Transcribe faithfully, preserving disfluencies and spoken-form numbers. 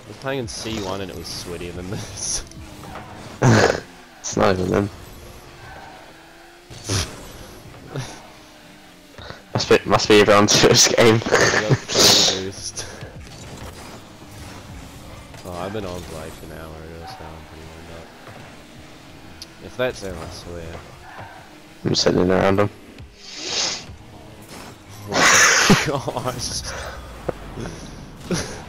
I was playing in C one and it was sweaty, and then this. It's not even them. Must be, must be everyone's first game. I got full boost. Oh, I've been on like an hour ago, so I'm pretty warmed up. If that's him, I swear. I'm sitting around him. Oh my gosh.